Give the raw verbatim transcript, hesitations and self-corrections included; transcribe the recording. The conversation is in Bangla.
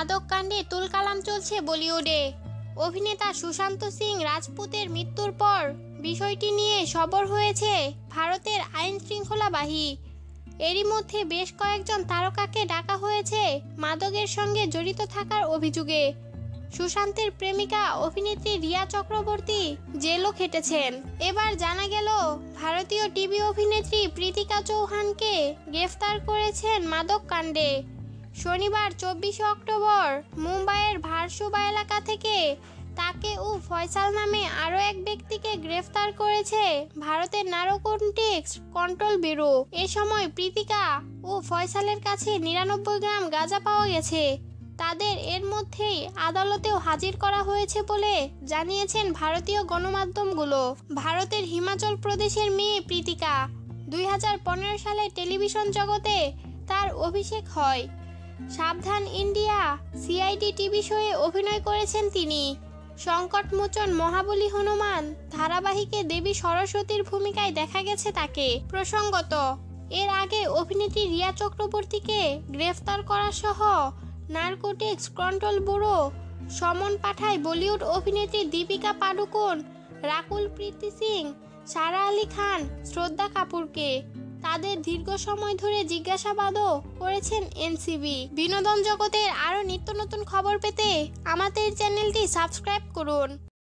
মাদক কাণ্ডে তুলকালাম চলছে বলিউডে। অভিনেতা সুশান্ত সিং রাজপুতের মৃত্যুর পর বিষয়টি নিয়ে সরব হয়েছে ভারতের আইন শৃঙ্খলা বাহিনী। এরই মধ্যে বেশ কয়েকজন তারকাকে ডাকা হয়েছে মাদকের সঙ্গে জড়িত থাকার অভিযোগে। সুশান্তের প্রেমিকা অভিনেত্রী রিয়া চক্রবর্তী জেলও খেটেছেন। এবার জানা গেল ভারতীয় টিভি অভিনেত্রী প্রীতিকা চৌহানকে গ্রেফতার করেছেন মাদক কাণ্ডে। শনিবার চব্বিশে অক্টোবর মুম্বাইয়ের ভারসোবা এলাকা থেকে তাকে ও ফয়সাল নামে আরও এক ব্যক্তিকে গ্রেফতার করেছে ভারতের নারকোটিক্স কন্ট্রোল ব্যুরো। এ সময় প্রীতিকা ও ফয়সালের কাছে নিরানব্বই গ্রাম গাঁজা পাওয়া গেছে। তাদের এর মধ্যেই আদালতেও হাজির করা হয়েছে বলে জানিয়েছেন ভারতীয় গণমাধ্যমগুলো। ভারতের হিমাচল প্রদেশের মেয়ে প্রীতিকা দুই হাজার পনেরো সালে টেলিভিশন জগতে তার অভিষেক হয়। সাবধান ইন্ডিয়া সিআইডি টিভি শোয়ে অভিনয় করেছেন তিনি। সংকটমোচন মহাবলী হনুমান ধারাবাহিকে দেবী সরস্বতীর ভূমিকায় দেখা গেছে তাকে। প্রসঙ্গত, এর আগে অভিনেত্রী রিয়া চক্রবর্তীকে গ্রেফতার করা সহ নারকোটিক্স কন্ট্রোল ব্যুরো সমন পাঠায় বলিউড অভিনেত্রী দীপিকা পাডুকোন, রাকুল প্রীতি সিং, সারা আলী খান, শ্রদ্ধা কাপুরকে। তাদের দীর্ঘ সময় ধরে জিজ্ঞাসাবাদও করেছেন এনসিবি। বিনোদন জগতের আরও নিত্য নতুন খবর পেতে আমাদের চ্যানেলটি সাবস্ক্রাইব করুন।